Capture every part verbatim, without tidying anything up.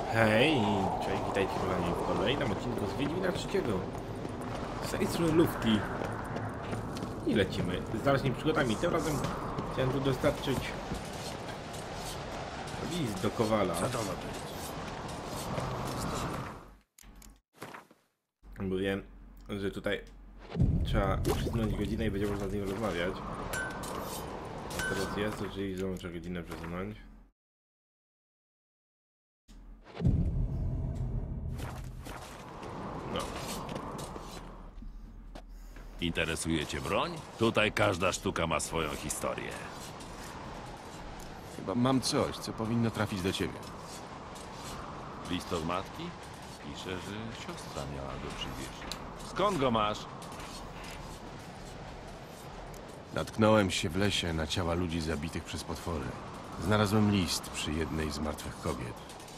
Hej, cześć, witajcie kochani w kolejnym odcinku z Wiedźmina trzeciego. Z tej strony Lufti. I lecimy z dalszymi przygodami. Tym razem chciałem tu dostarczyć list do Kowala. Co to ma być? Bo wiem, że tutaj trzeba przesunąć godzinę i będzie można z nim rozmawiać. A teraz jest, to czyli znowu trzeba godzinę przesunąć. No. Interesuje cię broń? Tutaj każda sztuka ma swoją historię. Chyba mam coś, co powinno trafić do ciebie. List od matki? Pisze, że siostra miała go przywieźć. Skąd go masz? Natknąłem się w lesie na ciała ludzi zabitych przez potwory. Znalazłem list przy jednej z martwych kobiet.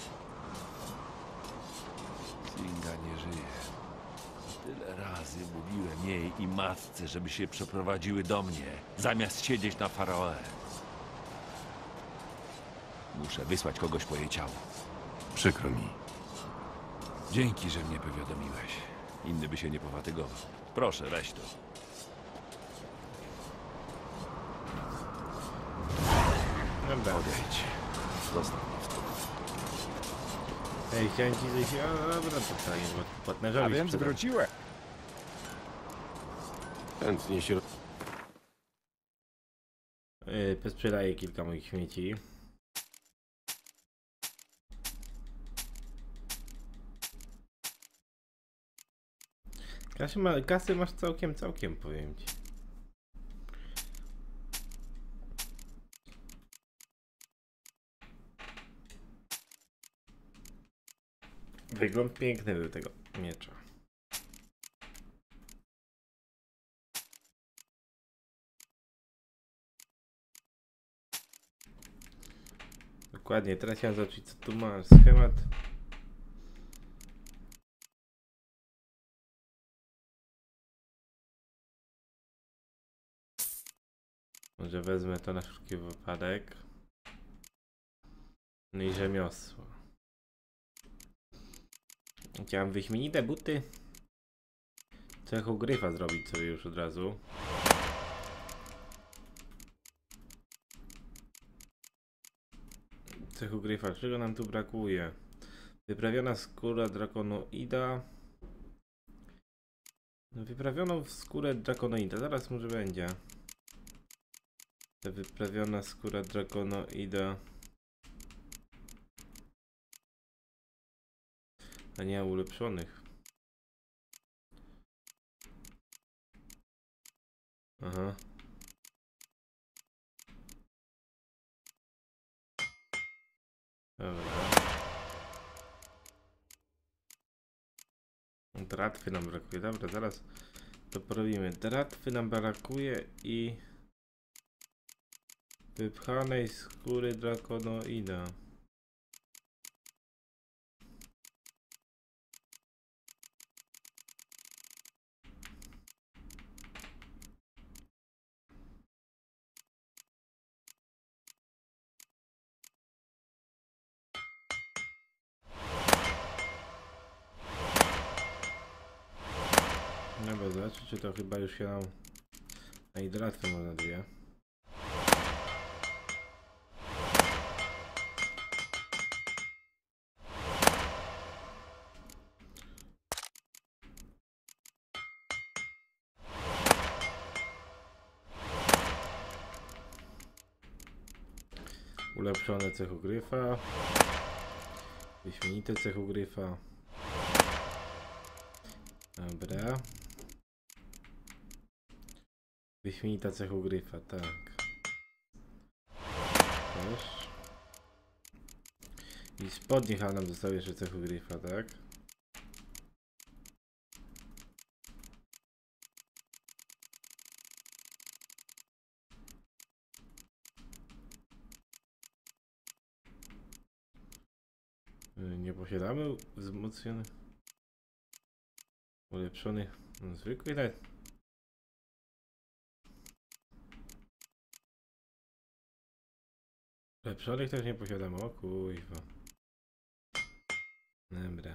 Singa nie żyje. Tyle razy mówiłem jej i matce, żeby się przeprowadziły do mnie, zamiast siedzieć na Faraoe. Muszę wysłać kogoś po jej ciało. Przykro mi. Dzięki, że mnie powiadomiłeś. Inny by się nie pofatygował. Proszę, weź to. Dobra. Odejdź. Zostaw mnie w tym. Hej, chciałem ci zejść. A dobra, to fajnie, bo płatnerzowi A więc sprzedam. wróciłem. Chętnie się... Yy, posprzedaję kilka moich śmieci. Kasy, ma, kasy masz całkiem, całkiem, powiem ci. Wygląd piękny był tego miecza. Dokładnie, teraz chciałem zobaczyć, co tu masz. Schemat. Może wezmę to na wszelki wypadek. No i rzemiosło. Chciałem wyśmienite buty. Cechu gryfa zrobić sobie już od razu. Cechu gryfa, czego nam tu brakuje? Wyprawiona skóra drakonoida. Wyprawioną w skórę drakonoida, zaraz może będzie. Ta wyprawiona skóra drakonoida. A nie ulepszonych. Aha. Dobra. Dratwy nam brakuje. Dobra, zaraz to porobimy. Dratwy nam brakuje i wypchanej skóry drakonoida. Dobra, zobaczcie, czy to chyba już się nam... A i dratwy można dwie. Ulepszone cechogryfa. Wyśmienite cechogryfa. Dobra. Wyśmienita cechogryfa, tak. Też. I spodnie chyba nam zostały jeszcze cechogryfa, tak? Nie posiadamy wzmocnionych, ulepszonych, no, zwykłych nawet. Ulepszonych też nie posiadamy, o kuźwa. Dobra.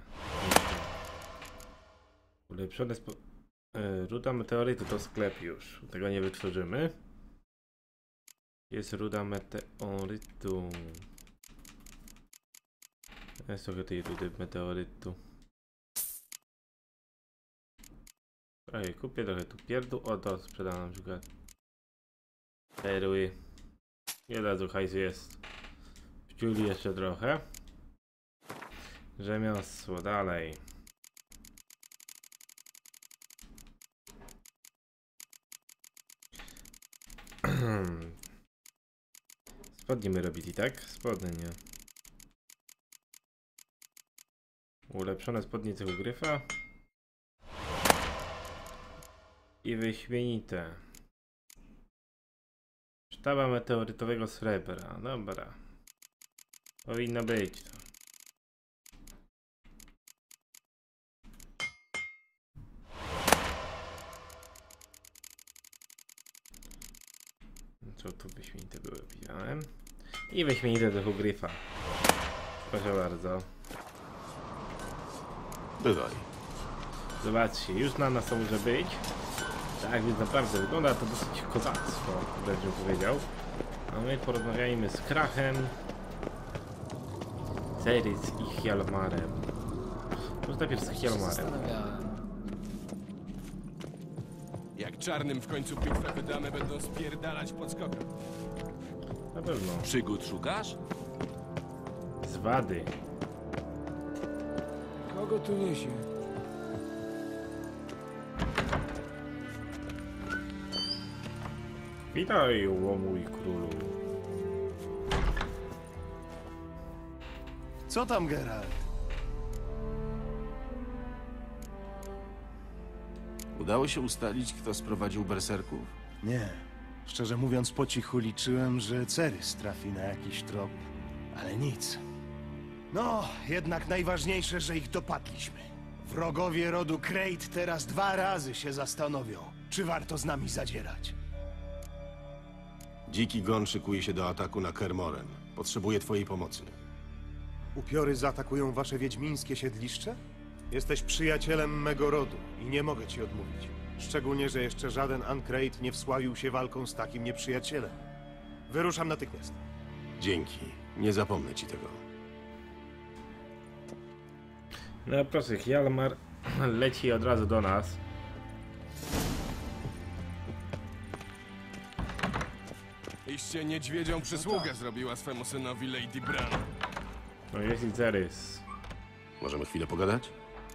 Ulepszone spo... E, ruda meteorytu to sklep już. Tego nie wytworzymy. Jest ruda meteorytu. Jest trochę tej rudy meteorytu. Trochę kupię, trochę tu pierdół. O, to sprzedam na przykład. Perły. Nie od razu hajsu jest. Wciuli jeszcze trochę. Rzemiosło, dalej. Spodnie my robili, tak? Spodnie, nie. Ulepszone spodnie cechą gryfa. I wyśmienite. Sztaba meteorytowego srebra. Dobra. Powinno być to. Co tu wyśmienite były, widziałem. I wyśmienite do gryfa. Proszę bardzo. Bywaj. Zobaczcie, już na nas to może być. Tak więc naprawdę wygląda to dosyć kozacko, wręcz bym powiedział. A my porozmawiajmy z Krachem, Cerys i Hjalmarem. Może najpierw z Hjalmarem. Jak czarnym w końcu bitwę wydamy, będą spierdalać pod skokiem. Na pewno. Przygód szukasz? Z Wady. Kogo tu niesie? Witaj, o mój królu. Co tam, Geralt? Udało się ustalić, kto sprowadził berserków? Nie. Szczerze mówiąc, po cichu liczyłem, że Cerys trafi na jakiś trop, ale nic. No, jednak najważniejsze, że ich dopadliśmy. Wrogowie rodu Krejt teraz dwa razy się zastanowią, czy warto z nami zadzierać. Dziki Gon szykuje się do ataku na Kermoren. Potrzebuje twojej pomocy. Upiory zaatakują wasze wiedźmińskie siedliszcze? Jesteś przyjacielem mego rodu i nie mogę ci odmówić. Szczególnie, że jeszcze żaden Ancreit nie wsławił się walką z takim nieprzyjacielem. Wyruszam natychmiast. Dzięki. Nie zapomnę ci tego. No proszę, Hjalmar leci od razu do nas. Iście niedźwiedzią przysługę zrobiła swemu synowi Lady Bran. No jest i Cerys. Możemy chwilę pogadać?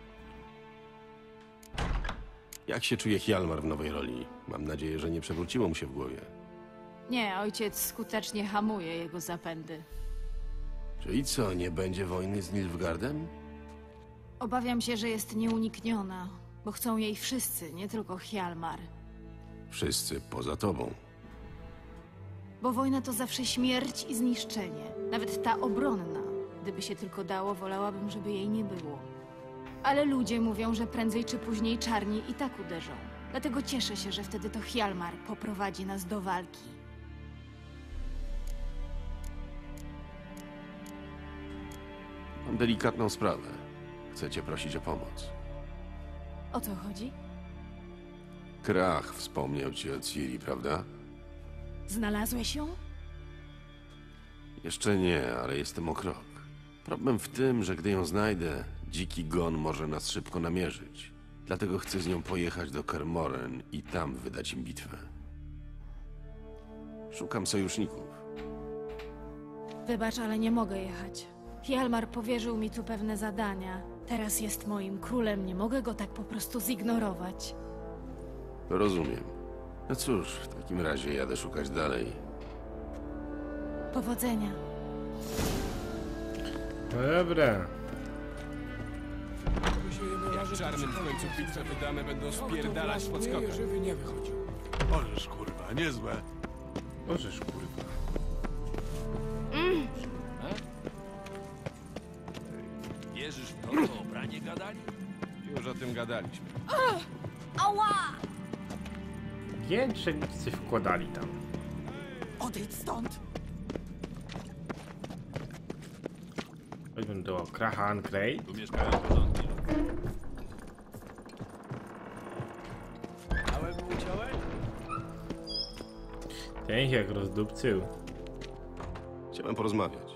Jak się czuje Hjalmar w nowej roli? Mam nadzieję, że nie przewróciło mu się w głowie. Nie, ojciec skutecznie hamuje jego zapędy. Czyli co, nie będzie wojny z Nilfgaardem? Obawiam się, że jest nieunikniona, bo chcą jej wszyscy, nie tylko Hjalmar. Wszyscy poza tobą. Bo wojna to zawsze śmierć i zniszczenie. Nawet ta obronna. Gdyby się tylko dało, wolałabym, żeby jej nie było. Ale ludzie mówią, że prędzej czy później czarni i tak uderzą. Dlatego cieszę się, że wtedy to Hjalmar poprowadzi nas do walki. Mam delikatną sprawę. Chcę cię prosić o pomoc. O co chodzi? Krach wspomniał ci o Ciri, prawda? Znalazłeś ją? Jeszcze nie, ale jestem o krok. Problem w tym, że gdy ją znajdę, dziki Gon może nas szybko namierzyć. Dlatego chcę z nią pojechać do Kermoren i tam wydać im bitwę. Szukam sojuszników. Wybacz, ale nie mogę jechać. Hjalmar powierzył mi tu pewne zadania. Teraz jest moim królem, nie mogę go tak po prostu zignorować. Rozumiem. No cóż, w takim razie jadę szukać dalej. Powodzenia. No dobra. Jak czarnym w końcu bitwę wydamy, będą spierdalać pod skokiem. Żywy nie wychodził. Możesz, kurwa, niezłe. Możesz, kurwa. Wierzysz w to, co o branie gadali? Już o tym gadaliśmy. Ała! Piętrze coś wkładali tam. Odejdź stąd! Chodźmy do Krahan Crate. Tu mieszkają porządnie. Ten się jak rozdupcył. Chciałem porozmawiać.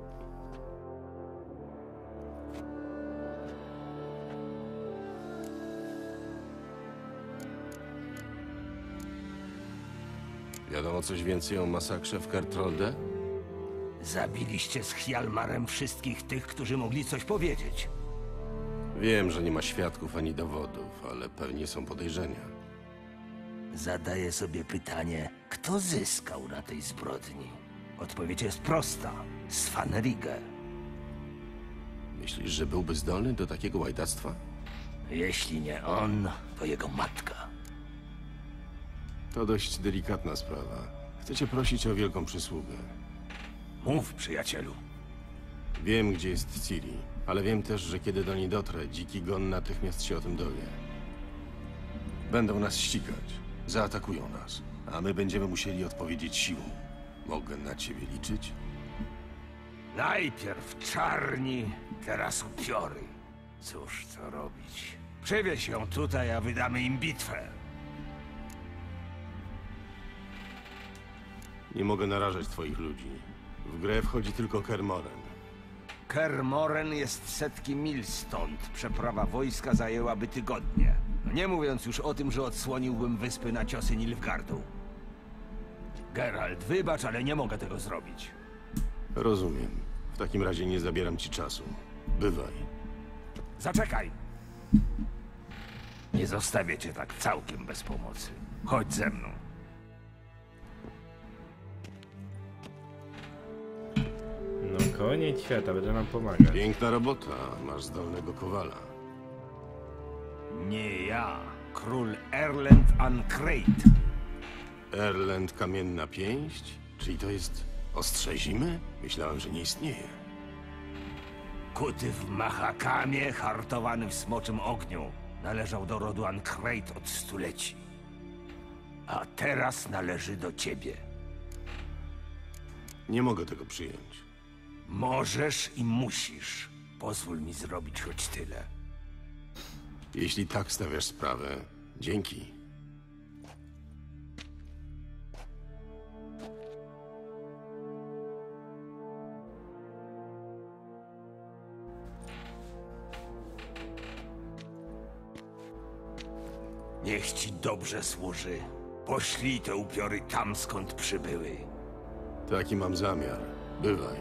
Wiadomo coś więcej o masakrze w Kertrolde? Zabiliście z Hjalmarem wszystkich tych, którzy mogli coś powiedzieć. Wiem, że nie ma świadków ani dowodów, ale pewnie są podejrzenia. Zadaję sobie pytanie, kto zyskał na tej zbrodni? Odpowiedź jest prosta. Svanrige. Myślisz, że byłby zdolny do takiego łajdactwa? Jeśli nie on, to jego matka. To dość delikatna sprawa. Chcę cię prosić o wielką przysługę. Mów, przyjacielu. Wiem, gdzie jest Ciri, ale wiem też, że kiedy do niej dotrę, dziki gon natychmiast się o tym dowie. Będą nas ścigać. Zaatakują nas, a my będziemy musieli odpowiedzieć siłą. Mogę na ciebie liczyć? Najpierw czarni, teraz upiory. Cóż to robić? Przywieź ją tutaj, a wydamy im bitwę. Nie mogę narażać twoich ludzi. W grę wchodzi tylko Kermoren. Kermoren jest setki mil stąd. Przeprawa wojska zajęłaby tygodnie. Nie mówiąc już o tym, że odsłoniłbym wyspy na ciosy Nilfgaardu. Geralt, wybacz, ale nie mogę tego zrobić. Rozumiem. W takim razie nie zabieram ci czasu. Bywaj. Zaczekaj! Nie zostawię cię tak całkiem bez pomocy. Chodź ze mną. No koniec świata, będzie nam pomagać. Piękna robota. Masz zdolnego kowala. Nie ja, król Erlend Ancrate. Erlend Kamienna Pięść? Czyli to jest ostrze zimy? Myślałem, że nie istnieje. Kuty w Mahakamie, hartowany w smoczym ogniu. Należał do rodu Ancrate od stuleci. A teraz należy do ciebie. Nie mogę tego przyjąć. Możesz i musisz. Pozwól mi zrobić choć tyle. Jeśli tak stawiasz sprawę, dzięki. Niech ci dobrze służy. Poślij te upiory tam, skąd przybyły. Taki mam zamiar. Bywaj.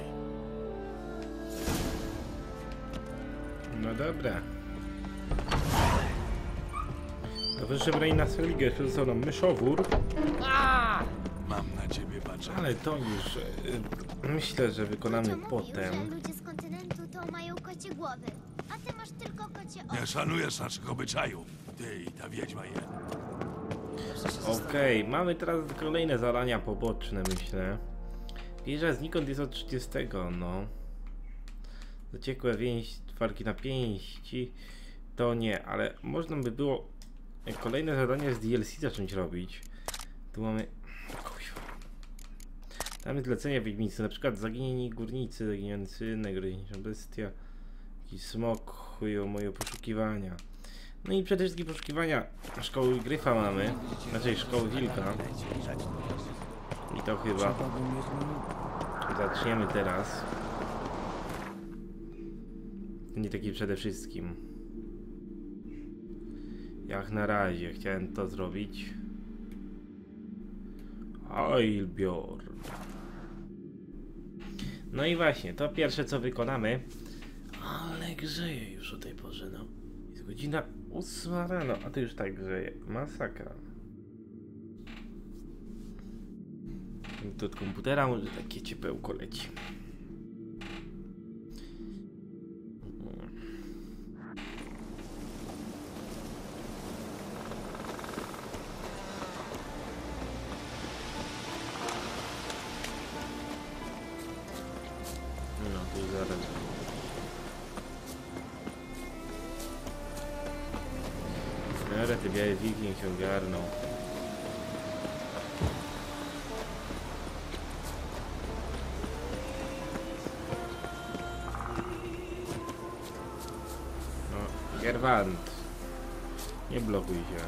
No dobra. To wyżebraj na Skellige, został nam myszowór. Mam na ciebie patrzę. Ale to już e, myślę, że wykonamy Tata mówił, potem. że ludzie z kontynentu to mają kocie głowy, a ty masz tylko kocie oczy. Nie szanujesz naszych obyczajów. Ty i ta wiedźma je. Okej, mamy teraz kolejne zadania poboczne, myślę. Wieża znikąd jest od trzydziestego, no. Zaciekłe więź, walki na pięści, to nie, ale można by było kolejne zadania z D L C zacząć robić. Tu mamy... Kuźwa. Tam jest zlecenia wiedźmicy, na przykład zaginieni górnicy, zaginiący, najgroźniejsza bestia, jakiś smok, chują moje poszukiwania. No i przede wszystkim poszukiwania szkoły Gryfa mamy, znaczy szkoły Wilka. I to chyba zaczniemy teraz. Nie taki przede wszystkim. Jak na razie chciałem to zrobić. Eilbjorn. No i właśnie, to pierwsze co wykonamy. Ale grzeje już o tej porze, no. Jest godzina ósma rano, a to już tak grzeje. Masakra. To od komputera może takie ciepełko leci. No to zaraz. Teraz te białe wiking się ogarną. Gerwant. Nie blokuj się.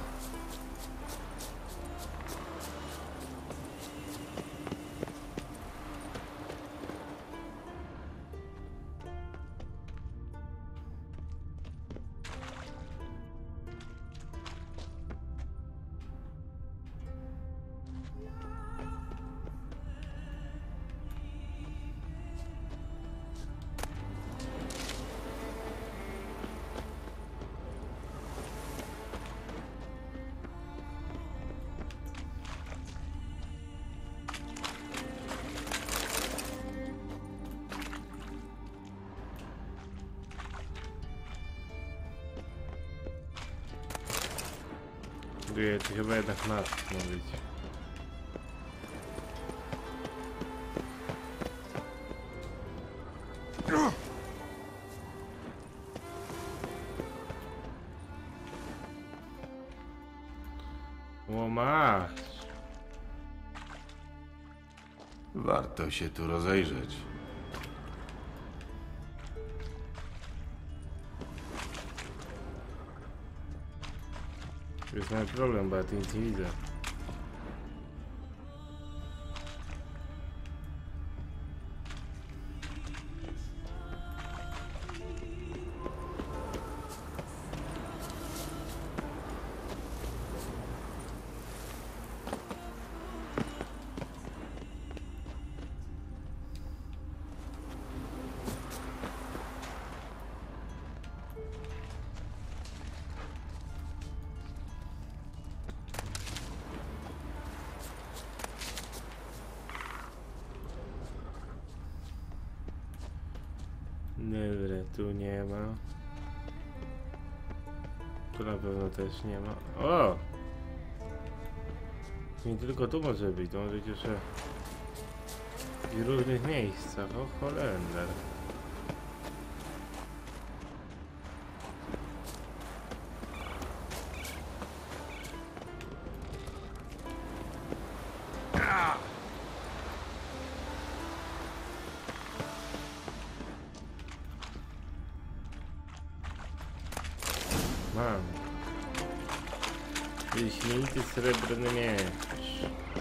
Wie, to chyba jednak nas ma być. O masz. Warto się tu rozejrzeć. To jest mały problem, bo ja tu nic nie widzę. Dobra, tu nie ma. Tu na pewno też nie ma. O! Nie tylko tu może być, to może być jeszcze w różnych miejscach. O, Holender. Mam. Wyśmienity srebrny miecz.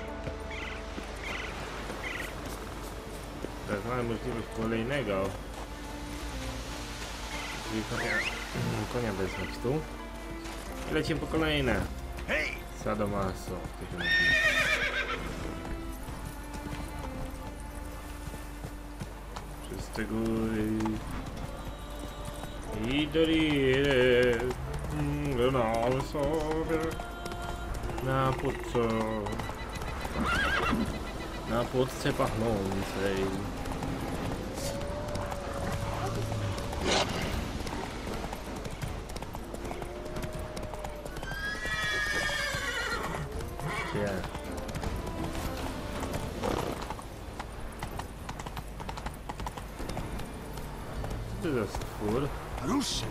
Teraz mamy możliwość kolejnego. Czyli konia, konia wezwać tu. I lecimy po kolejne. Sadomaso. To się mówi. Przez te góry. I doliry. Grał sobie na płotce, na płotce pachnącej. Gdzie? Co to za stwór? Rusz się!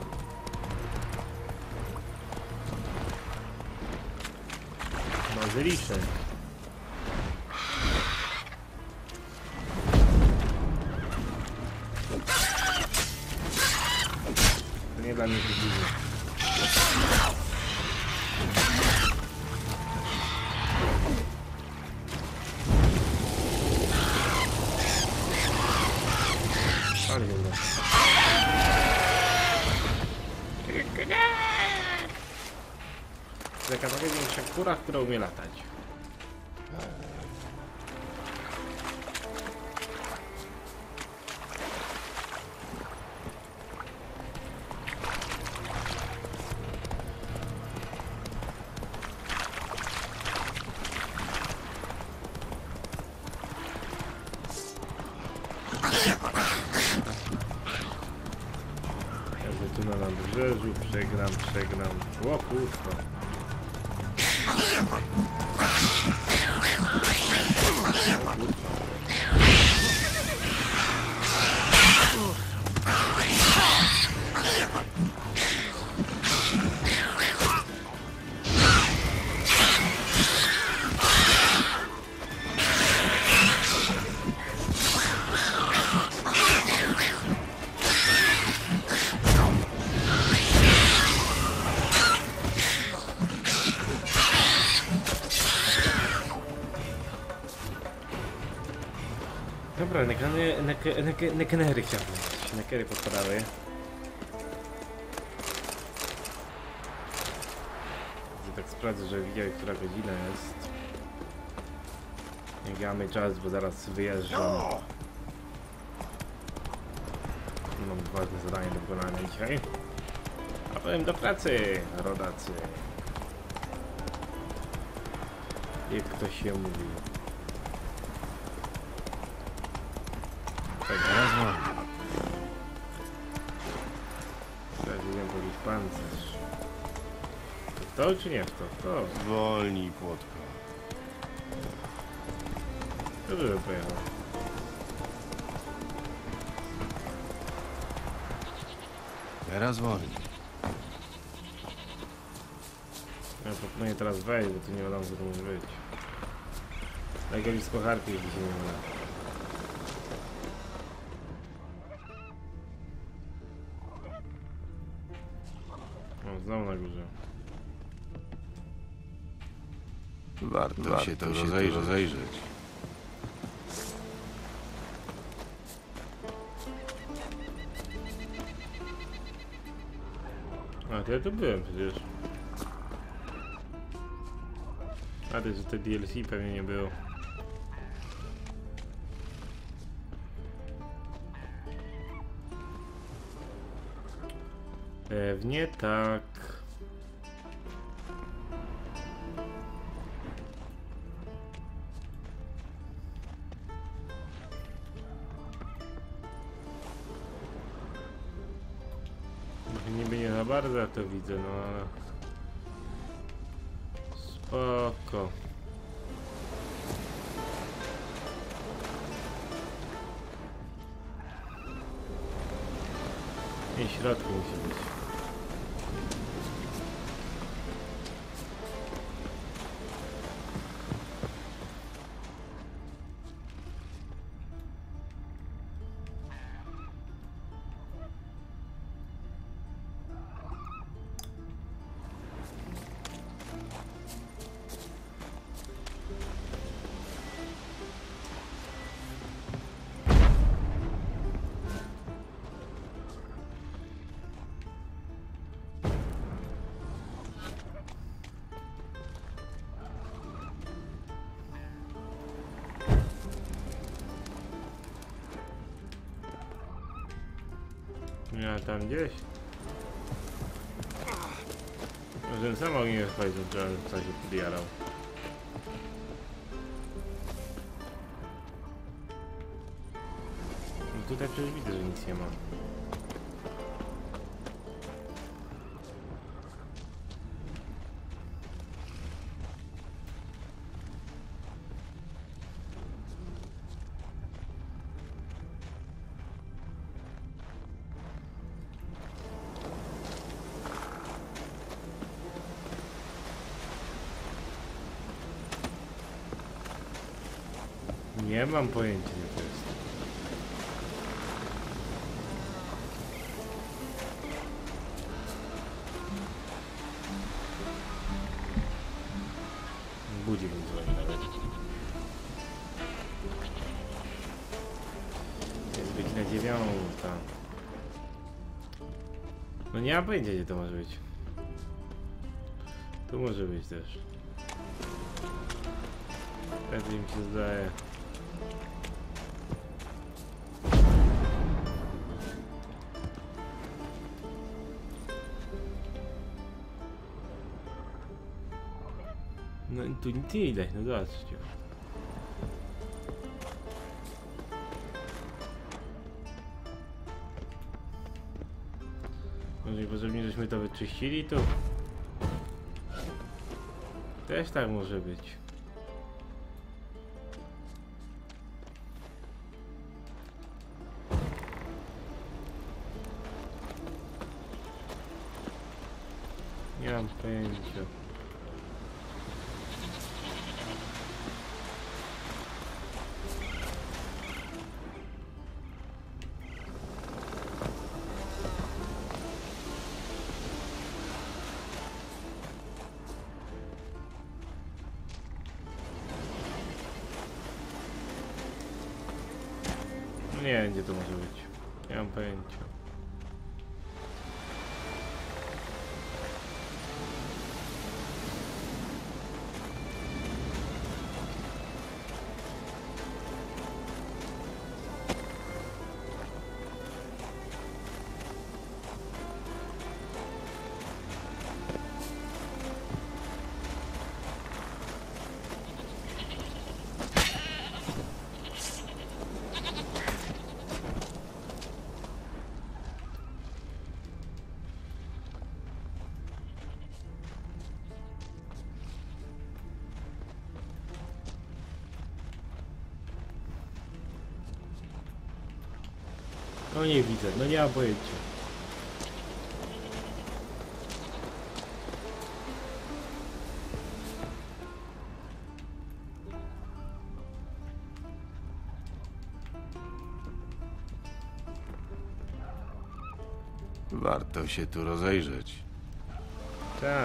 Bazyliszek. To nie dla mnie to dziwne. Ale dobra. Taka największa kura, która umie latać. Ja tu na nabrzeżu przegram, przegram. O kurwa. Dobra, nekany, nek, nek, nekenery chciałem powiedzieć. Nekery podpadały. Tak sprawdzę, że widział, która godzina jest. Nie mamy czas, bo zaraz wyjeżdżam. Mam ważne zadanie do wykonania dzisiaj. A powiem do pracy, rodacy. Jak ktoś się mówi. Tak, Teraz wolno. teraz idę polić pancerz. W to czy nie w to? W to. Zwolnij, płotko. Dobrze, że pojechał. Teraz wolniej. Ja proponuję teraz wejść, bo tu nie wiadomo, co to może być. Najgolisko harpii, jeśli się nie mylę. O, znowu na górze. Warto, Warto się to rozejrzeć. rozejrzeć. A, to ja tu byłem przecież. A, to jest te D L C pewnie nie było. Pewnie tak. Niby nie za bardzo ja to widzę, no ale... Spoko. I w środku musi być. Ja tam gdzieś. Może sam ogień wchodził, że coś się podjarał. No tutaj przecież widzę, że nic nie ma. Nie mam pojęcia, co to jest. Budzik mi dzwoni nawet. Jest godzina dziewiąta. No nie mam pojęcia, gdzie to może być. Tu może być też. Tak mi się zdaje. No tu nic nie widać, no zobaczcie. Może potrzebnie, żeśmy to wyczyścili tu. Też tak może być. Nie mam pojęcia. Nie wiem, gdzie to może być. Nie mam pojęcia. No nie widzę, no nie mam pojęcia. Warto się tu rozejrzeć. Tak.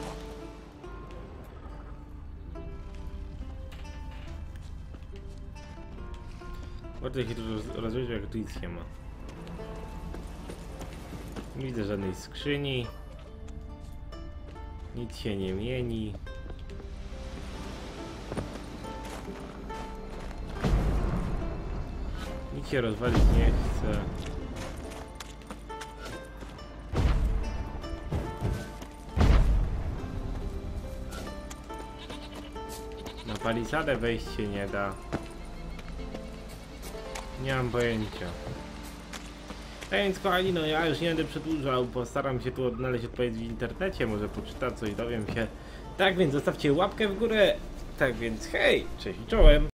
Bardzo się tu rozejrzeć, jak tu nic nie ma. Nie widzę żadnej skrzyni. Nic się nie mieni. Nic się rozwalić nie chce. Na palisadę wejść się nie da. Nie mam pojęcia. Tak więc kochani, no ja już nie będę przedłużał, postaram się tu odnaleźć odpowiedź w internecie, może poczytam coś, dowiem się. Tak więc zostawcie łapkę w górę. Tak więc hej, cześć i czołem.